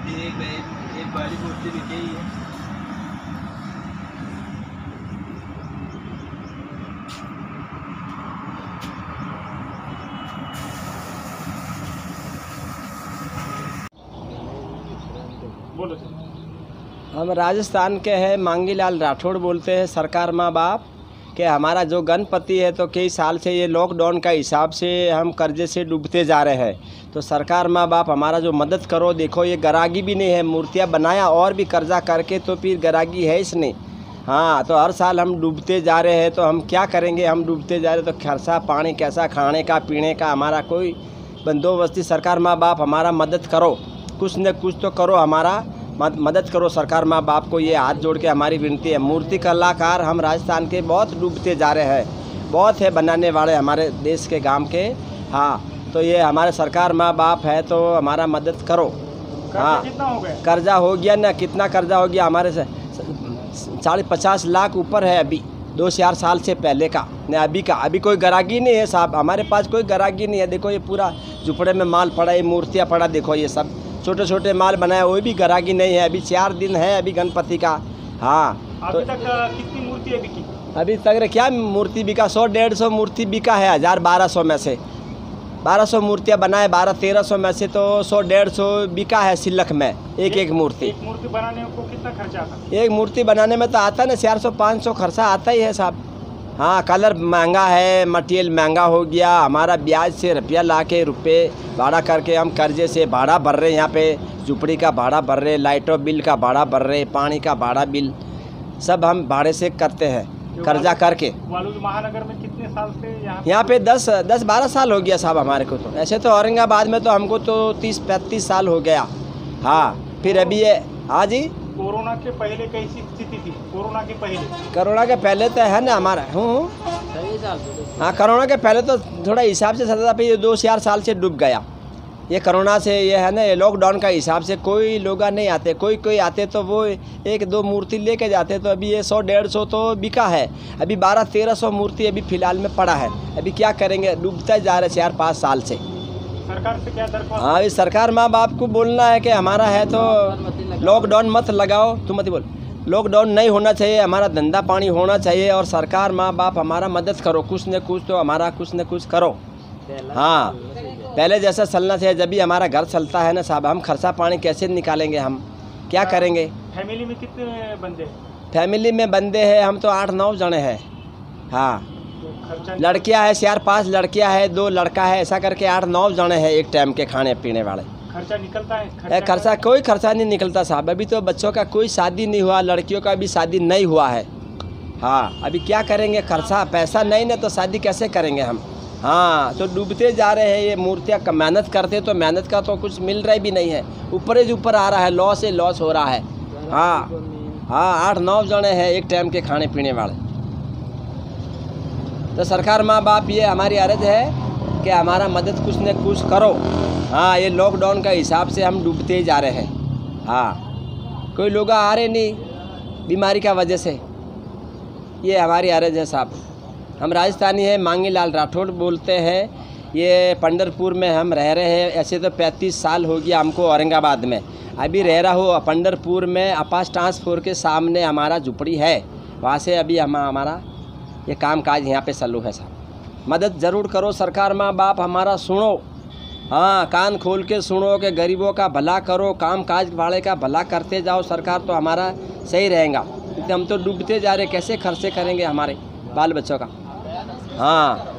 एक बड़ी मूर्ति दिखी है। बोलो सर। हम राजस्थान के हैं, मांगीलाल राठौड़ बोलते हैं। सरकार माँ बाप कि हमारा जो गणपति है तो कई साल से ये लॉकडाउन का हिसाब से हम कर्जे से डूबते जा रहे हैं। तो सरकार माँ बाप हमारा जो मदद करो। देखो ये गरागी भी नहीं है, मूर्तियाँ बनाया और भी कर्जा करके तो फिर गरागी है इसने। हाँ, तो हर साल हम डूबते जा रहे हैं। तो हम क्या करेंगे, हम डूबते जा रहे हैं तो खर्चा पानी कैसा, खाने का पीने का हमारा कोई बंदोबस्ती। सरकार माँ बाप हमारा मदद करो, कुछ न कुछ तो करो, हमारा मदद करो। सरकार माँ बाप को ये हाथ जोड़ के हमारी विनती है। मूर्ति कलाकार हम राजस्थान के बहुत डूबते जा रहे हैं, बहुत है बनाने वाले हमारे देश के गांव के। हाँ, तो ये हमारे सरकार माँ बाप है तो हमारा मदद करो। हाँ, कितना हो गया? कर्जा हो गया ना, कितना कर्जा हो गया हमारे से 40-50 लाख ऊपर है अभी 2-4 साल से पहले का न अभी का। अभी कोई गरागी नहीं है साहब, हमारे पास कोई गरागी नहीं है। देखो ये पूरा झुपड़े में माल पड़ा, ये मूर्तियाँ पड़ा, देखो ये सब छोटे छोटे माल बनाए, वो भी गरागी नहीं है। अभी 4 दिन है अभी गणपति का। हाँ, तो अभी तक कितनी मूर्ति है बिकी? अभी तक क्या मूर्ति बिका, 100-150 मूर्ति बिका है 1000-1200 में से। 1200 मूर्तियाँ बनाए, 1200-1300 में से तो 100-150 बिका है सिलक में एक मूर्ति। एक मूर्ति बनाने को कितना खर्चा आता? एक मूर्ति बनाने में तो आता है ना 400-500 खर्चा आता ही है साहब। हाँ, कलर महंगा है, मटेरियल महंगा हो गया। हमारा ब्याज से रुपया ला के रुपये भाड़ा करके हम कर्जे से भाड़ा भर रहे हैं। यहाँ पे झुपड़ी का भाड़ा भर रहे, लाइटों बिल का भाड़ा भर रहे, पानी का भाड़ा बिल सब हम भाड़े से करते हैं कर्जा करके। वालूद महानगर में कितने साल से यहाँ पे 10-12 साल हो गया साहब हमारे को। तो ऐसे तो औरंगाबाद में तो हमको तो 30-35 साल हो गया। हाँ, फिर अभी ये, हाँ जी, कोरोना के पहले कैसी स्थिति थी? कोरोना के पहले तो है ना हमारा हाँ, कोरोना के पहले तो थोड़ा हिसाब से चलता था, फिर 2-4 साल से डूब गया। ये कोरोना से ये है ना, ये लॉकडाउन का हिसाब से कोई लोग नहीं आते, कोई आते तो वो 1-2 मूर्ति लेके जाते। तो अभी ये 100-150 तो बिका है। अभी 1200-1300 मूर्ति अभी फ़िलहाल में पड़ा है। अभी क्या करेंगे, डूबता जा रहे 4-5 साल से। सरकार से क्या दरख्वास्त? हाँ, इस सरकार माँ बाप को बोलना है कि हमारा है तो लॉकडाउन मत लगाओ। तुम मत बोल, लॉकडाउन नहीं होना चाहिए, हमारा धंधा पानी होना चाहिए। और सरकार माँ बाप हमारा मदद करो, कुछ न कुछ तो हमारा कुछ न कुछ करो। हाँ, पहले जैसा चलना चाहिए, जब भी हमारा घर चलता है ना साहब। हम खर्चा पानी कैसे निकालेंगे, हम क्या करेंगे? फैमिली में कितने बंदे? फैमिली में बंदे हैं हम तो 8-9 जने हैं। हाँ, लड़कियां है 4-5 लड़कियां है, 2 लड़का है, ऐसा करके 8-9 जने हैं एक टाइम के खाने पीने वाले। खर्चा निकलता है? खर्चा कोई खर्चा नहीं निकलता साहब। अभी तो बच्चों का कोई शादी नहीं हुआ, लड़कियों का भी शादी नहीं हुआ है। हाँ, अभी क्या करेंगे, खर्चा पैसा नहीं ना तो शादी कैसे करेंगे हम। हाँ, तो डूबते जा रहे हैं। ये मूर्तियाँ मेहनत करते तो मेहनत का तो कुछ मिल रहा भी नहीं है, ऊपर आ रहा है, लॉस हो रहा है। हाँ हाँ, 8-9 जने हैं एक टाइम के खाने पीने वाले। तो सरकार माँ बाप ये हमारी अर्ज है कि हमारा मदद कुछ न कुछ करो। हाँ, ये लॉकडाउन का हिसाब से हम डूबते ही जा रहे हैं। हाँ, कोई लोग आ रहे नहीं बीमारी का वजह से। ये हमारी अर्ज है साहब। हम राजस्थानी हैं, मांगीलाल राठौड़ बोलते हैं। ये पंढरपुर में हम रह रहे हैं। ऐसे तो 35 साल हो गया हमको औरंगाबाद में। अभी रह रहा हूँ पंढरपुर में, आपास ट्रांसपोर्ट के सामने हमारा झुपड़ी है। वहाँ से अभी हमारा ये काम काज यहाँ पे चालू है साहब। मदद ज़रूर करो सरकार माँ बाप, हमारा सुनो। हाँ, कान खोल के सुनो कि गरीबों का भला करो, काम काज वाले का भला करते जाओ। सरकार तो हमारा सही रहेगा। हम तो डूबते जा रहे, कैसे खर्चे करेंगे हमारे बाल बच्चों का। हाँ।